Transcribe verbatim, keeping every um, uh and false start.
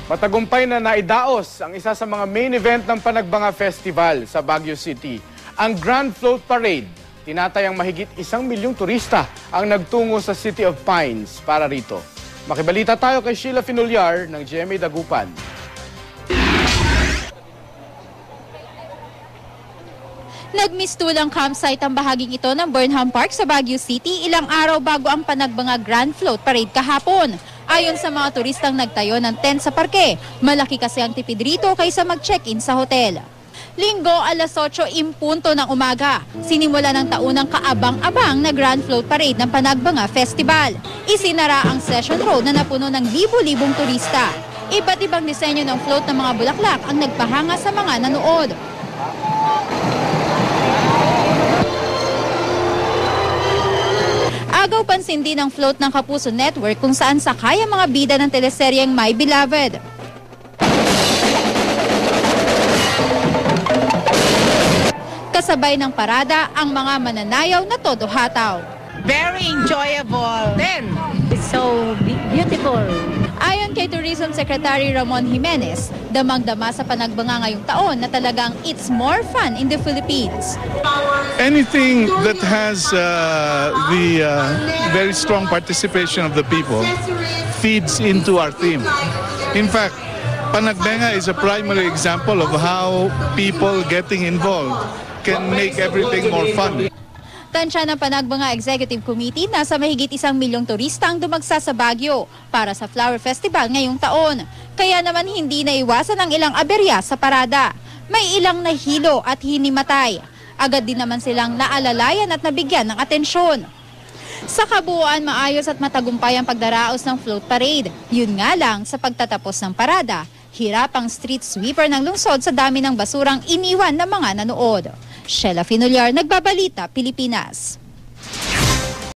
Matagumpay na naidaos ang isa sa mga main event ng Panagbanga Festival sa Baguio City, ang Grand Float Parade. Tinatayang mahigit isang milyong turista ang nagtungo sa City of Pines para rito. Makibalita tayo kay Sheila Finulyar ng G M A Dagupan. Nagmistulang campsite ang bahaging ito ng Burnham Park sa Baguio City ilang araw bago ang Panagbanga Grand Float Parade kahapon. Ayon sa mga turistang nagtayo ng tent sa parke, malaki kasi ang tipid rito kaysa mag-check-in sa hotel. Linggo, alas otso impunto ng umaga, sinimula ng taunang kaabang-abang na Grand Float Parade ng Panagbanga Festival. Isinara ang Session Road na napuno ng libu-libong turista. Iba't ibang disenyo ng float ng mga bulaklak ang nagpahanga sa mga nanood. Agaw pansin din ang float ng Kapuso Network kung saan sakay ang mga bida ng teleseryeng My Beloved. Kasabay ng parada ang mga mananayaw na todo hataw. Very enjoyable. Then, It's so beautiful. Ayon kay Tourism Secretary Ramon Jimenez, damang-dama sa Panagbanga ngayong taon na talagang it's more fun in the Philippines. Anything that has uh, the uh, very strong participation of the people feeds into our theme. In fact, Panagbanga is a primary example of how people getting involved can make everything more fun. Tansya ng Panagbanga Executive Committee, nasa mahigit isang milyong turista ang dumagsa sa Baguio para sa Flower Festival ngayong taon. Kaya naman hindi naiwasan ang ilang aberya sa parada. May ilang nahilo at hinimatay. Agad din naman silang naalalayan at nabigyan ng atensyon. Sa kabuuan, maayos at matagumpay ang pagdaraos ng float parade. Yun nga lang, sa pagtatapos ng parada, hirap ang street sweeper ng lungsod sa dami ng basurang iniwan ng mga nanood. Sheila Finulyar, Nagbabalita, Pilipinas.